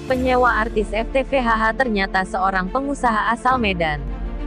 Penyewa artis FTV HH ternyata seorang pengusaha asal Medan.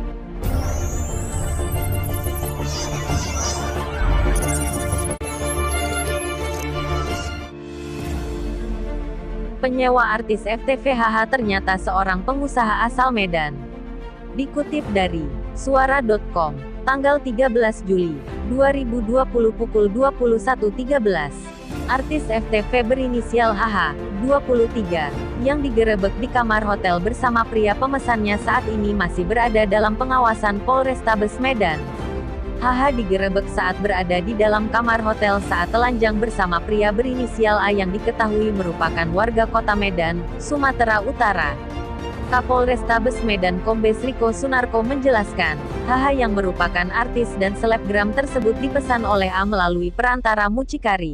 Penyewa artis FTV HH ternyata seorang pengusaha asal Medan. Dikutip dari suara.com, tanggal 13 Juli 2020 pukul 21.13. Artis FTV berinisial HH, 23, yang digerebek di kamar hotel bersama pria pemesannya saat ini masih berada dalam pengawasan Polrestabes Medan. HH digerebek saat berada di dalam kamar hotel saat telanjang bersama pria berinisial A yang diketahui merupakan warga kota Medan, Sumatera Utara. Kapolrestabes Medan Kombes Riko Sunarko menjelaskan, HH yang merupakan artis dan selebgram tersebut dipesan oleh A melalui perantara mucikari.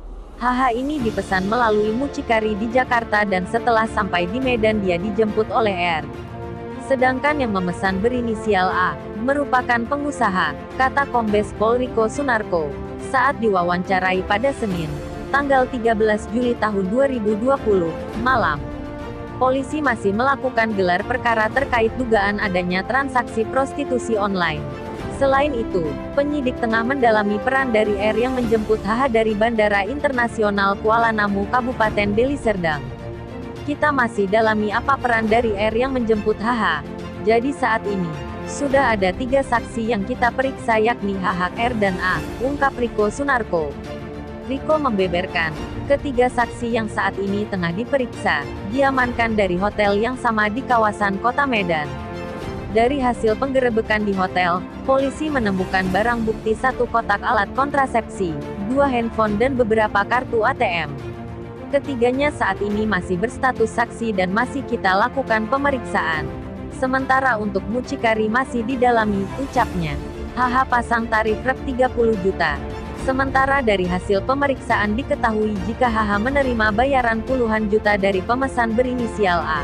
HH ini dipesan melalui mucikari di Jakarta dan setelah sampai di Medan dia dijemput oleh R. Sedangkan yang memesan berinisial A, merupakan pengusaha, kata Kombes Pol Riko Sunarko, saat diwawancarai pada Senin, tanggal 13 Juli tahun 2020, malam. Polisi masih melakukan gelar perkara terkait dugaan adanya transaksi prostitusi online. Selain itu, penyidik tengah mendalami peran dari R yang menjemput HH dari Bandara Internasional Kuala Namu Kabupaten Deli Serdang. Kita masih dalami apa peran dari R yang menjemput HH. Jadi saat ini, sudah ada 3 saksi yang kita periksa yakni HH, R dan A, ungkap Riko Sunarko. Riko membeberkan, ketiga saksi yang saat ini tengah diperiksa, diamankan dari hotel yang sama di kawasan Kota Medan. Dari hasil penggerebekan di hotel, polisi menemukan barang bukti 1 kotak alat kontrasepsi, 2 handphone dan beberapa kartu ATM. Ketiganya saat ini masih berstatus saksi dan masih kita lakukan pemeriksaan. Sementara untuk mucikari masih didalami, ucapnya. HH pasang tarif rep 30 juta. Sementara dari hasil pemeriksaan diketahui jika HH menerima bayaran puluhan juta dari pemesan berinisial A.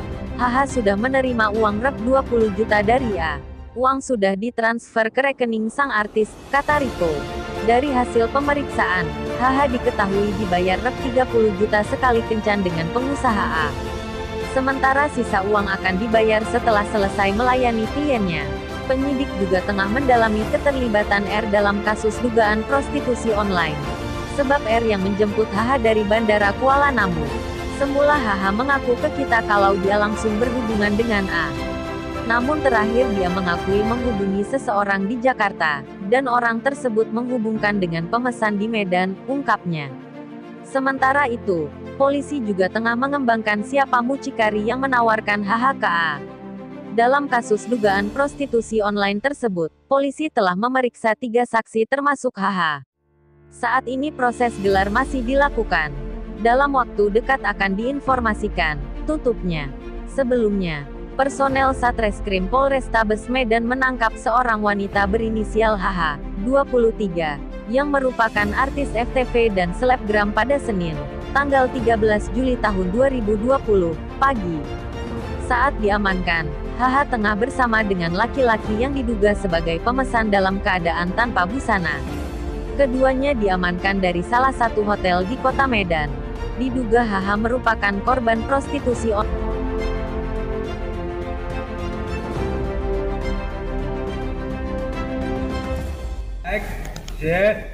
HH sudah menerima uang rep 20 juta dari A. Uang sudah ditransfer ke rekening sang artis, kata Riko. Dari hasil pemeriksaan, HH diketahui dibayar rep 30 juta sekali kencan dengan pengusaha A. Sementara sisa uang akan dibayar setelah selesai melayani kliennya. Penyidik juga tengah mendalami keterlibatan R dalam kasus dugaan prostitusi online. Sebab R yang menjemput HH dari Bandara Kuala Namu. Semula HH mengaku ke kita kalau dia langsung berhubungan dengan A. Namun terakhir dia mengakui menghubungi seseorang di Jakarta, dan orang tersebut menghubungkan dengan pemesan di Medan, ungkapnya. Sementara itu, polisi juga tengah mengembangkan siapa mucikari yang menawarkan HH ke A. Dalam kasus dugaan prostitusi online tersebut, polisi telah memeriksa 3 saksi termasuk HH. Saat ini proses gelar masih dilakukan. Dalam waktu dekat akan diinformasikan, tutupnya. Sebelumnya, personel Satreskrim Polrestabes Medan menangkap seorang wanita berinisial HH, 23, yang merupakan artis FTV dan selebgram pada Senin, tanggal 13 Juli tahun 2020, pagi. Saat diamankan, HH tengah bersama dengan laki-laki yang diduga sebagai pemesan dalam keadaan tanpa busana. Keduanya diamankan dari salah satu hotel di kota Medan. Diduga HH merupakan korban prostitusi online. Action.